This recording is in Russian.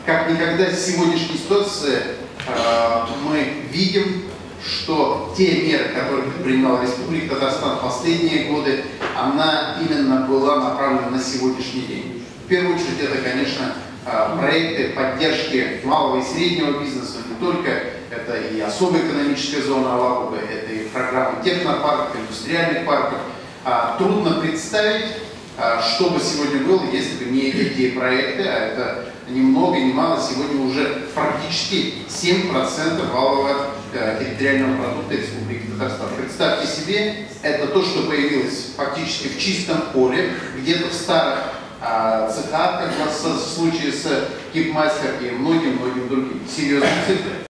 как никогда в сегодняшней ситуации мы видим, что те меры, которые принимала Республика Татарстан в последние годы, она именно была направлена на сегодняшний день. В первую очередь это, конечно, проекты поддержки малого и среднего бизнеса, не только это и особая экономическая зона Алабуга, это и программы технопарков, индустриальных парков. Трудно представить, что бы сегодня было, если бы не эти проекты, а это ни много ни мало, сегодня уже практически 7% валового территориального продукта Республики Татарстан. Представьте себе, это то, что появилось фактически в чистом поле, где-то в старых цехах, как в случае с Кипмастер и многим-многим другим. Серьезные цифры.